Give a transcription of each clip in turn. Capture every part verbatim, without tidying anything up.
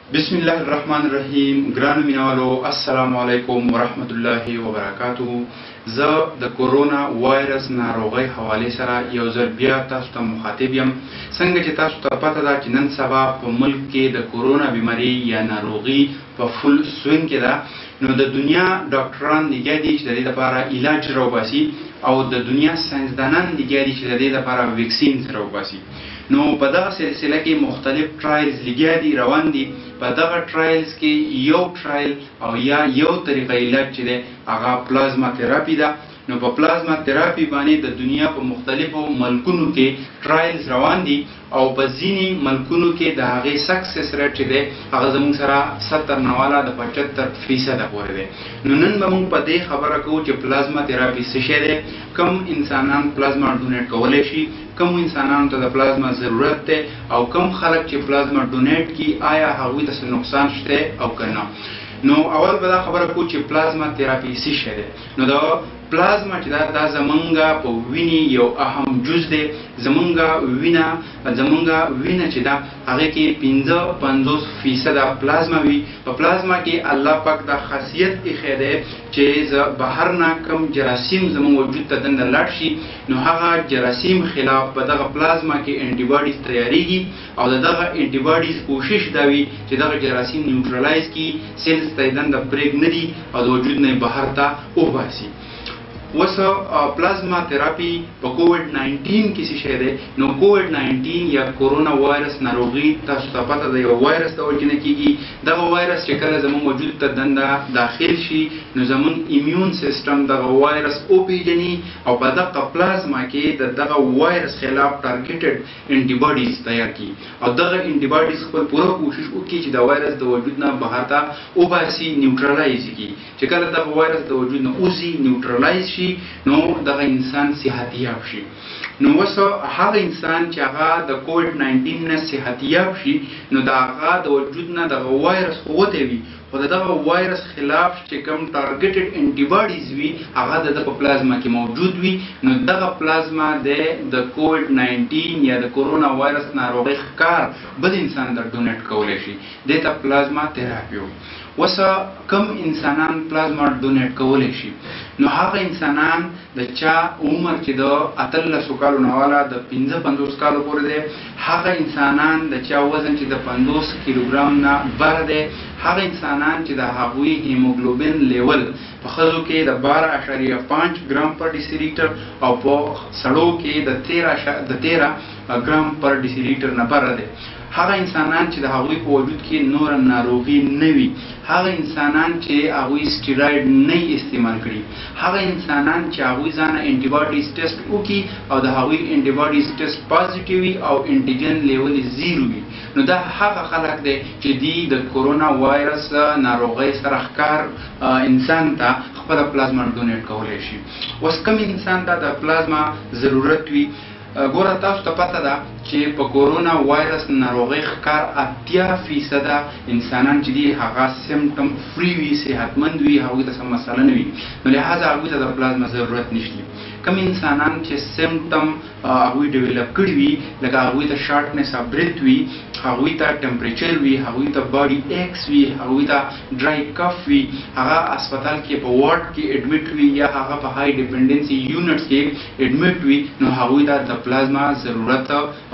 بسم الله الرحمن الرحیم. ګرانو مینوالو السلام علیکم ورحمت الله وبرکاته. زه د کورونا وایرس ناروغۍ حواله سره یو ځل بیا تاسو ته مخاطب یم. څنګه چې تاسو ته پته ده چې نن سبا په ملک کې د کورونا بیماری یا ناروغي په فل سوینګ کې ده، نو د دنیا ډاکټران لګیا دي چې د دې لپاره علاج راوباسي او د دنیا ساينسدانان لګیا دي چې د دې لپاره ویکسین راوباسي. نو په دغه سلسله کې مختلف ټرایلز لګیا دي، روان دي. په دغه ټرایلز کې یو ټرایل او یا یو طریقه علاج چې ده هغه پلازما تراپي ده. نو په پلازما تراپي باندې د دنیا په مختلفو ملکونو کې ټرایلز روان دي او په ځینی ملکونو کې د هغې سکسس ریټ چې دی هغه زموږ سره ستر نه والا د پچهتر فیصده پورې دی. نو نن به موږ په دې خبره کوو چې پلازما تراپي څه شی دی، کم انسانان پلازما ډونیټ کولی شي، کم انسانانو ته د پلازما ضرورت دی او کم خلک چې پلازما ډونیټ کی آیا هغوی ته څه نقصان شته او که نه. نو اول به دا خبره کوو چې پلازما تراپي څه شی دی. نو دا پلازما چې دا دا زمونږه په وینې یو اهم جز دی. زمونږه وینه زمونږه وینه چې دا هغې کې پنځه پنځوس فیصده پلازما وي. په پلازما کې الله پاک دا خاصیت ایښی دی چې بهر نه کم جراثیم زموږ وجود ته دننه لاړ شي، نو هغه جراثیم خلاف په دغه پلازما کې انټي باډیز تیاریږي او د دغه انټي باډیز کوشش دا وي چې دغه جراثیم نیوټرلایز کړي، سیلز ته یې دننه پرېږدي او د وجود نه یې بهر ته وباسي. اوس پلازما تراپي په کووډ ناینټین کې څه شی دی. نو کووډ ناینټین یا کورونا وایرس ناروغي تاسو ته پته ده یو وایرس د وجې نه کېږي. دغه وایرس چې کله زموږ وجود ته دننه داخل شي نو زموږ ایمیون سیسټم دغه وایرس وپېژني او په دغه پلازما کې د دغه وایرس خلاف ټارګېټډ انټي باډیز تیار کړي او دغه انټي باډیز خپل پوره کوشش وکړي چې د وایرس د وجود نه بهر ته وباسي، نیوټرلایز کړي. چې کله دغه وایرس د وجود نه وځي نیوټرلایز نو دغه انسان صحتیاب شي. نو اوس هغه انسان چې هغه د کووډ ناینټین نه صحتیاب شي نو د هغه د وجود نه دغه وایرس خو وتی وي، خو د دغه وایرس خلاف چې کوم ټارګېټډ انټي باډیز وي هغه د ده په پلازما کې موجود وي. نو دغه پلازما د کووډ ناینټین یا د کورونا وایرس ناروغۍ ښکار بل انسان در ډونیټ کولی شي. دې ته پلازما تراپي وایي. اوس کم انسانان پلازما ډونیټ کولی شي. نو هغه انسانان د چا عمر چې د اتلسو کالو نه والا د پنځه پنځوس کالو پورې دی، هغه انسانان د چا وزن چې د پنځوس کیلوګرام نه بر دی، هغه انسانان چې د هغوی هیموګلوبین لیول په ښځو کې د باره اعشاریه پنځ ګرام پر ډیسي لیټر او په سړو کې د تیره د تیره ګرام پر ډیسي لیټر نه بره دی. هغه انسانان چې د هغوی په وجود کې نور ناروغي نه وي، هغه انسانان چې هغوی سټیراید نه استعمال کړي، هغه انسانان چې هغوی ځانه انټي باډیز ټیسټ وکړي او د هغوی انټي باډیز ټیسټ پازیټیو وي او انټیجن لیول یې زیرو وي، نو دا هغه خلک دی چې دی د کورونا وایرس ناروغۍ سره ښکار انسان ته خپله پلازما ډونیټ کولی شي. اوس کوم انسان ته د پلازما ضرورت وي؟ ګوره تاسو ته پته ده چې په کورونا وایرس ناروغۍ ښکار اتیا فیصده انسانان چې دي هغه سیمټم فری وي، صحتمند وي، هغوی ته څه مسله نه وي. نو لهذا هغوی ته د پلازما ضرورت نشته. کم انسانان چې سیمټم هغوی ډیولپ کړي وي، لکه هغوی ته شارټنس اف بریث وي، هغوی ته ټمپریچر وي، هغوی ته باډي ایکس وي، هغوی ته ډرای کف وي، هغه هسپتال کې په وارډ کې اډمیټ وي یا هغه په های ډیپنډنسي یونټس کې اډمیټ وي، نو هغوی ته د پلازما ضرورت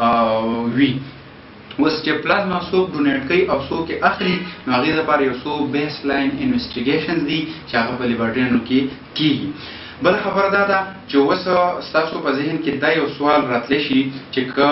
وي. اوس چې پلازما څوک ډونیټ کوي او څوک یې اخلي نو هغې دپاره یو څو بیس لاین انویسټیګیشنز دي چې هغه په لیبارټریانو کې کېږي. بل خبره دا ده چې اوس ستاسو په ذهن کې دا یو سوال راتلی شي چې که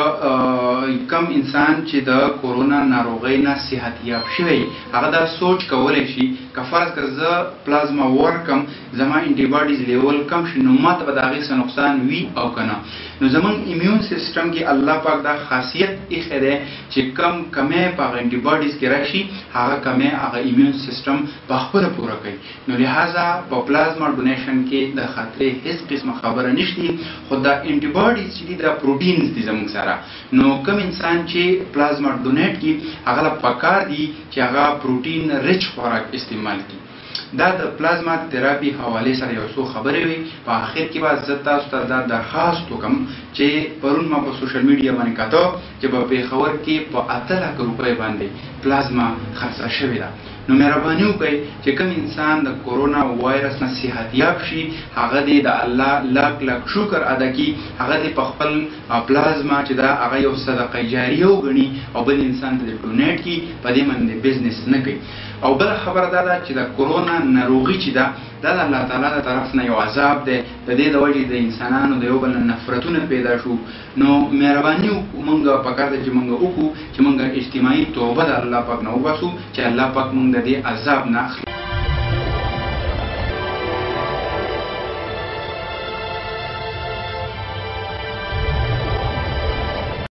کم انسان چې د کورونا ناروغۍ نه صحتیاب شوی هغه دا سوچ کولی شي که فرض که زه پلازما ورکم زما انټي باډیز لیول کم شي نو ماته به د هغې څه نقصان وي او که نه. نو زموږ ایمیون سیسټم کې الله پاک دا خاصیت ایښی دی چې کم کمی په هغه انټي باډیز کې راشي هغه کمی هغه ایمیون سیسټم په خپله پوره کوي. نو لهذا په پلازما ډونیشن کې د خطرې هیڅ قسمه خبره نشته، خو دا انټي باډیز چې دي دا پروټینز دي زموږ سره. نو کم انسان چې پلازما ډونیټ کړي هغه له پکار دي چې هغه پروټین ریچ خوراک استعمال کړي. دا د پلازما تراپي حواله سره یو څو خبرې وي. په اخر کې به زه تاسو ته دا درخواست وکم چې پرون ما په سوشل میډیا باندې کاته چې په پیښور کې په اته لک روپۍ باندې پلازما خرڅه شوې ده. نو مهرباني وکړئ چې کوم انسان د کورونا وایرس نه صحتیاب شي هغه دې د الله لاک لاک شکر ادا کړي، هغه دې په خپل پلازما چې دا هغه یو صدقه جاریه وګڼي او بل انسان ته ډونیټ کړي، په دې باندې بزنس نه کوي. او بل خبره دا ده چې د کورونا ناروغي چې ده دا د الله تعالی د طرف نه یو عذاب دی. د دې د وجې د انسانانو د یو بل نفرتونه پیدا شو. نو مهرباني مونږ پکار ده چې مونږ وکړو چې مونږ اجتماعي توبه د الله پاک نه وباسو چې الله پاک مونږ د دې عذاب نه اخلي.